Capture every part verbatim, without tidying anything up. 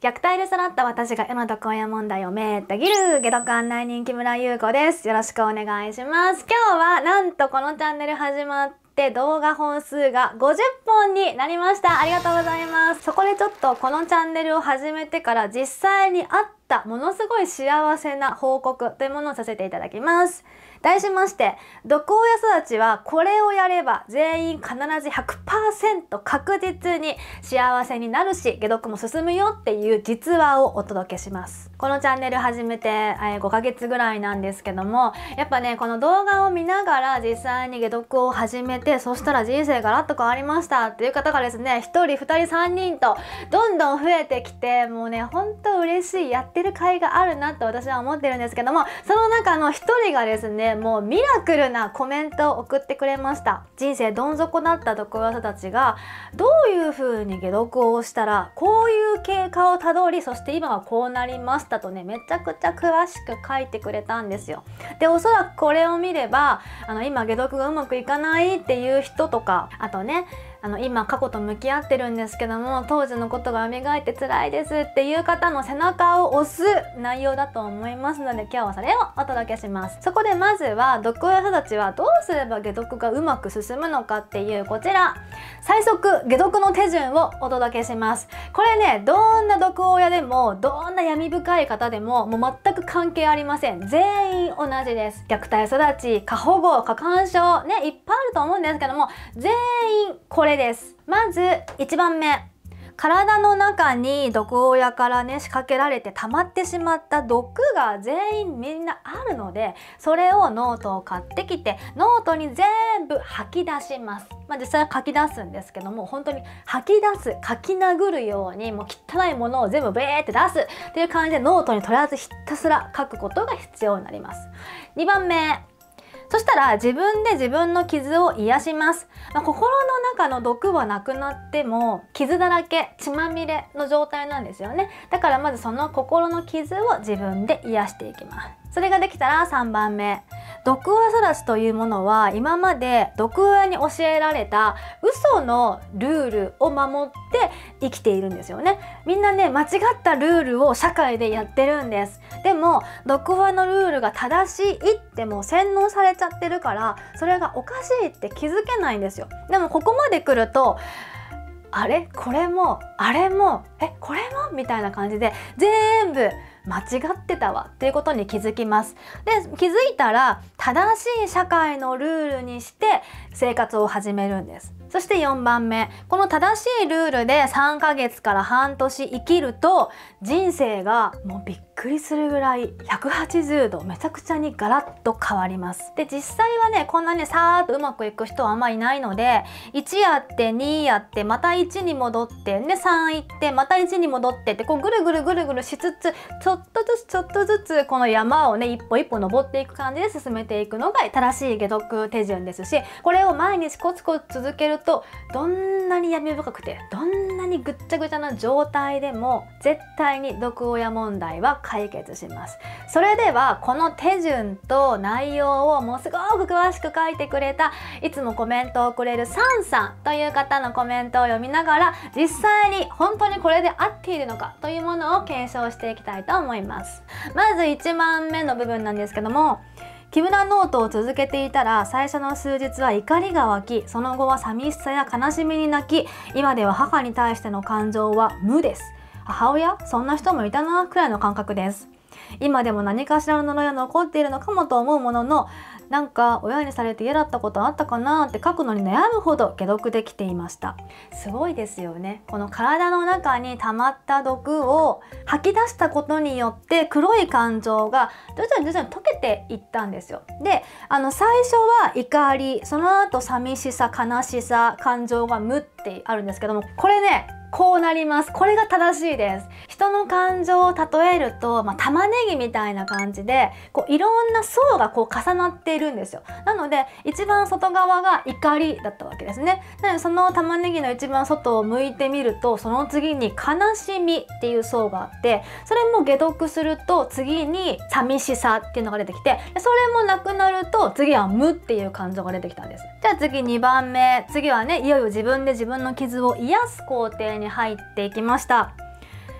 虐待で育った私が世の毒親問題をめーっとぎる解毒案内人木村優子です。よろしくお願いします。今日はなんとこのチャンネル始まって動画本数がごじゅっぽんになりました。ありがとうございます。そこでちょっとこのチャンネルを始めてから実際にあったものすごい幸せな報告というものをさせていただきます。題しまして、毒親育ちはこれをやれば全員必ず ひゃくパーセント 確実に幸せになるし解毒も進むよっていう実話をお届けします。このチャンネル始めてごかげつぐらいなんですけども、やっぱねこの動画を見ながら実際に解毒を始めて、そしたら人生ガラッと変わりましたっていう方がですね、ひとりふたりさんにんとどんどん増えてきて、もうねほんと嬉しい、やってる甲斐があるなと私は思ってるんですけども、その中のひとりがですねもうミラクルなコメントを送ってくれました。人生どん底だった毒親たちがどういう風に解毒をしたらこういう経過をたどり、そして今はこうなりましたとね、めちゃくちゃ詳しく書いてくれたんですよ。でおそらくこれを見ればあの今解毒がうまくいかないっていう人とか、あとねあの今過去と向き合ってるんですけども当時のことが蘇って辛いですっていう方の背中を押す内容だと思いますので、今日はそれをお届けします。そこでまずは毒親育ちはどうすれば解毒がうまく進むのかっていうこちら最速解毒の手順をお届けします。これねどんな毒親でもどんな闇深い方でももう全く関係ありません。全員同じです。虐待育ち、過保護、過干渉ねいっぱいあると思うんですけども、全員これです。まずいちばんめ、体の中に毒親からね仕掛けられて溜まってしまった毒が全員みんなあるので、それをノートを買ってきてノートに全部吐き出します。まあ、実際は書き出すんですけども、本当に吐き出す、書き殴るようにもう汚いものを全部ベーって出すっていう感じでノートにとりあえずひたすら書くことが必要になります。にばんめ、そしたら自分で自分の傷を癒します。まあ、心の中の毒はなくなっても傷だらけ、血まみれの状態なんですよね。だからまずその心の傷を自分で癒していきます。それができたらさんばんめ、毒親育ちというものは今まで毒親に教えられた嘘のルールを守って生きているんですよね。みんなね間違ったルールを社会でやってるんです。でも毒親のルールが正しいってもう洗脳されちゃってるから、それがおかしいって気づけないんですよ。でもここまで来るとあれこれもあれもえこれもみたいな感じで全部間違ってたわっていうことに気づきます。で気づいたら正しい社会のルールにして生活を始めるんです。そしてよんばんめ、この正しいルールでさんかげつから半年生きると人生がもうびっくりするぐらいひゃくはちじゅうどめちゃくちゃにガラッと変わります。で実際はねこんなにさーっとうまくいく人はあんまいないので、いちやってにやってまたいちに戻ってでさんいってまたいちに戻ってってこうぐるぐるぐるぐるしつつちょっとずつちょっとずつこの山をね一歩一歩登っていく感じで進めていくのが正しい解毒手順ですし、これを毎日コツコツ続けるとどんなに闇深くてどんなにぐっちゃぐちゃな状態でも絶対に毒親問題は解決します。それではこの手順と内容をもうすごく詳しく書いてくれた、いつもコメントをくれるサンさんという方のコメントを読みながら実際に本当にこれで合っているのかというものを検証していきたいと思います。まずいちばんめの部分なんですけども、木村ノートを続けていたら最初の数日は怒りが湧き、その後は寂しさや悲しみに泣き、今では母に対しての感情は無です。母親そんな人もいたなくらいの感覚です。今でも何かしらの呪いが残っているのかもと思うものの、なんか親にされて嫌だったことあったかなって書くのに悩むほど解毒できていました。すごいですよね。この体の中に溜まった毒を吐き出したことによって黒い感情が徐々に徐々に溶けていったんですよ。であの最初は怒り、その後寂しさ、悲しさ、感情が無ってあるんですけども、これねこうなります。これが正しいです。人の感情を例えると、まあ、玉ねぎみたいな感じでこういろんな層がこう重なっているんですよ。なので一番外側が怒りだったわけですね。なのでその玉ねぎの一番外を向いてみると、その次に悲しみっていう層があって、それも解毒すると次に寂しさっていうのが出てきて、それもなくなると次は無っていう感情が出てきたんです。じゃあ次にばんめ、次はねいよいよ自分で自分の傷を癒す工程に入っていきました。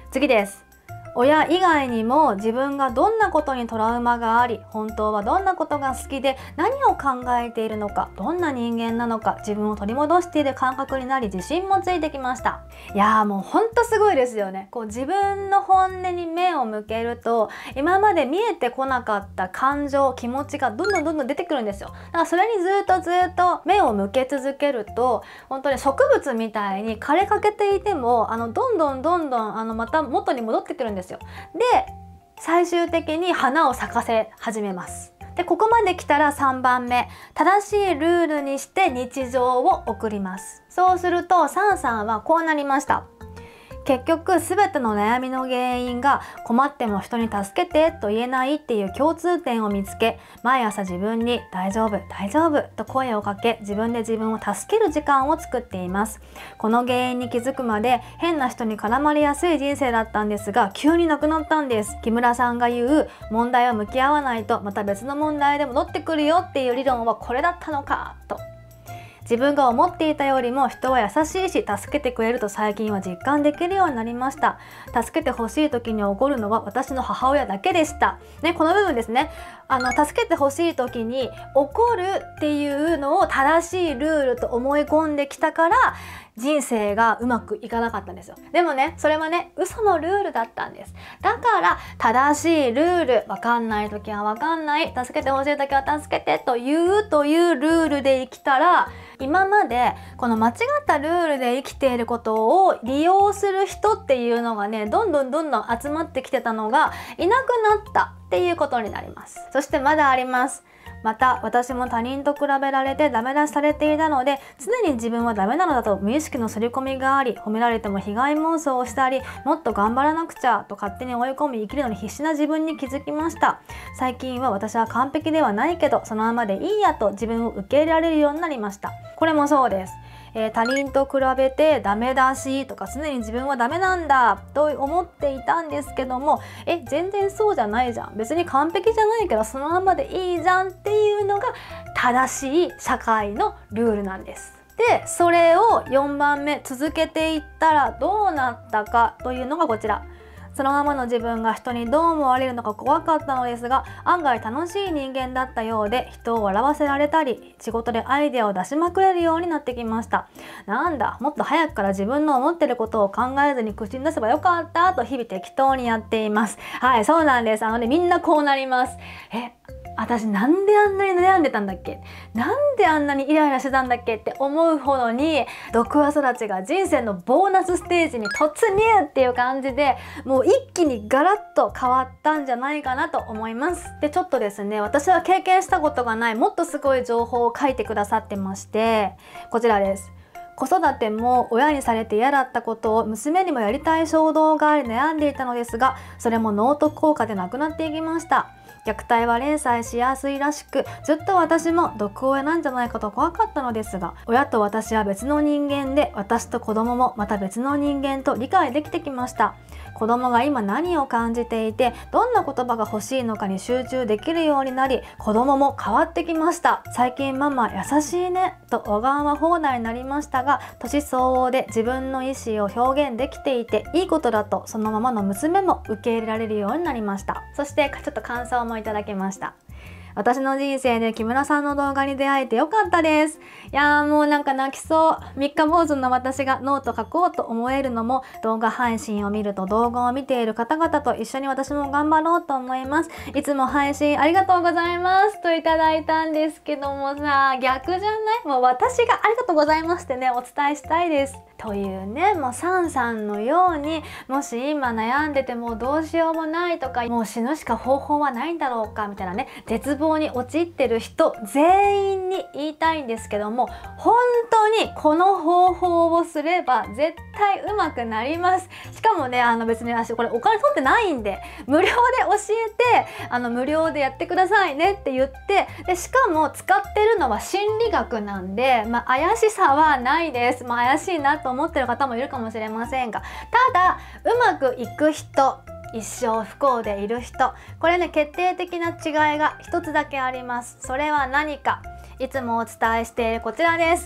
次です。親以外にも自分がどんなことにトラウマがあり、本当はどんなことが好きで何を考えているのか、どんな人間なのか、自分を取り戻している感覚になり、自信もついてきました。いやーもうほんとすごいですよね。こう自分の本音に目を向けると、今まで見えてこなかった感情、気持ちがどんどんどんどん出てくるんですよ。だからそれにずっとずっと目を向け続けると、本当に植物みたいに枯れかけていても、あのどんどんどんどんあのまた元に戻ってくるんですよ。で、最終的に花を咲かせ始めます。で、ここまで来たらさんばんめ、正しいルールにして日常を送ります。そうするとサンさんはこうなりました。結局全ての悩みの原因が困っても人に助けてと言えないっていう共通点を見つけ、毎朝自分に大丈夫大丈夫と声をかけ、自分で自分を助ける時間を作っています。この原因に気づくまで変な人に絡まれやすい人生だったんですが、急になくなったんです。木村さんが言う問題を向き合わないとまた別の問題で戻ってくるよっていう理論はこれだったのかと。自分が思っていたよりも人は優しいし助けてくれると最近は実感できるようになりました。助けてほしい時に怒るのは私の母親だけでした。ね、この部分ですね。あの助けてほしい時に怒るっていうのを正しいルールと思い込んできたから人生がうまくいかなかったんですよ。でもね、それはね、嘘のルールだったんです。だから正しいルール、わかんない時はわかんない、助けてほしい時は助けてというというルールで生きたら、今までこの間違ったルールで生きていることを利用する人っていうのがね、どんどんどんどん集まってきてたのがいなくなったっていうことになります。そしてまだあります。また私も他人と比べられてダメ出しされていたので、常に自分はダメなのだと無意識の刷り込みがあり、褒められても被害妄想をしたり、もっと頑張らなくちゃと勝手に追い込み生きるのに必死な自分に気づきました。最近は私は完璧ではないけどそのままでいいやと自分を受け入れられるようになりました。これもそうです。えー、他人と比べてダメだしとか常に自分はダメなんだと思っていたんですけども、え全然そうじゃないじゃん、別に完璧じゃないけどそのままでいいじゃんっていうのが正しい社会のルールなんです。で、それをよんばんめ続けていったらどうなったかというのがこちら。そのままの自分が人にどう思われるのか怖かったのですが、案外楽しい人間だったようで、人を笑わせられたり仕事でアイデアを出しまくれるようになってきました。なんだ、もっと早くから自分の思ってることを考えずに口に出せばよかったと日々適当にやっています。はい、そうなんです。あのね、みんなこうなります。え私なんであんなに悩んでたんだっけ、なんであんなにイライラしてたんだっけって思うほどに、毒親育ちが人生のボーナスステージに突入っていう感じで、もう一気にガラッと変わったんじゃないかなと思います。で、ちょっとですね、私は経験したことがないもっとすごい情報を書いてくださってまして、こちらです。子育ても親にされて嫌だったことを娘にもやりたい衝動があり悩んでいたのですが、それもノート効果でなくなっていきました。虐待は連載しやすいらしく、ずっと私も毒親なんじゃないかと怖かったのですが、親と私は別の人間で、私と子供もまた別の人間と理解できてきました。子供が今何を感じていて、どんな言葉が欲しいのかに集中できるようになり、子供も変わってきました。最近ママ優しいねと小川は放題になりましたが、年相応で自分の意思を表現できていていいことだと、そのままの娘も受け入れられるようになりました。そしてちょっと感想もいただきました。私の人生で木村さんの動画に出会えてよかったです。いやーもうなんか泣きそう。三日坊主の私がノート書こうと思えるのも、動画配信を見ると動画を見ている方々と一緒に私も頑張ろうと思います。いつも配信ありがとうございますといただいたんですけどもさ、逆じゃない？もう私がありがとうございますってね、お伝えしたいです。というね、もうサンさんのように、もし今悩んでてもうどうしようもないとか、もう死ぬしか方法はないんだろうかみたいなね、絶望に陥ってる人全員に言いたいんですけども、本当にこの方法をすれば絶対うまくなります。しかもね、あの別に私これお金取ってないんで、無料で教えて、あの無料でやってくださいねって言って、でしかも使ってるのは心理学なんで、まあ怪しさはないです。まあ怪しいなと思ってる方もいるかもしれませんが、ただうまくいく人、一生不幸でいる人、これね、決定的な違いが一つだけあります。それは何か、いつもお伝えしているこちらです。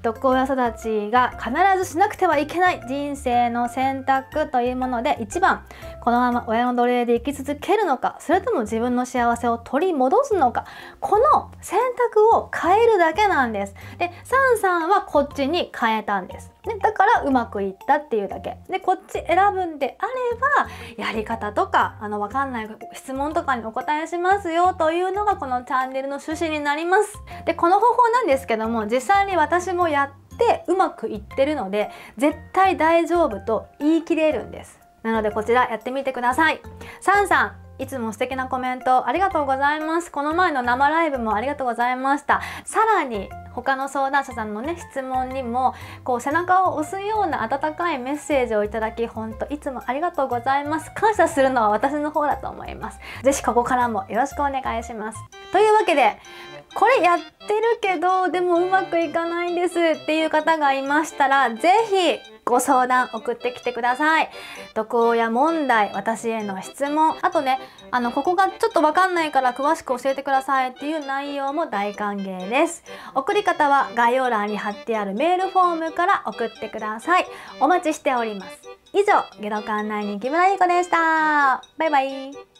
毒親育ちが必ずしなくてはいけない人生の選択というもので、いちばんこのまま親の奴隷で生き続けるのか、それとも自分の幸せを取り戻すのか、この選択を変えるだけなんです。でサンさんはこっちに変えたんです、ね、だからうまくいったっていうだけで、こっち選ぶんであればやり方とかあの分かんない質問とかにお答えしますよというのがこのチャンネルの趣旨になります。でこの方法なんですけども、実際に私もやってうまくいってるので絶対大丈夫と言い切れるんです。なのでこちらやってみてください。サンさん、いつも素敵なコメントありがとうございます。この前の生ライブもありがとうございました。さらに他の相談者さんのね質問にもこう背中を押すような温かいメッセージをいただき、本当いつもありがとうございます。感謝するのは私の方だと思います。ぜひここからもよろしくお願いします。というわけで、これやってるけどでもうまくいかないんですっていう方がいましたら、ぜひご相談送ってきてください。毒親問題、私への質問、あとね、あのここがちょっとわかんないから詳しく教えてくださいっていう内容も大歓迎です。送り方は概要欄に貼ってあるメールフォームから送ってください。お待ちしております。以上、ゲドカンナイン木村ゆう子でした。バイバイ。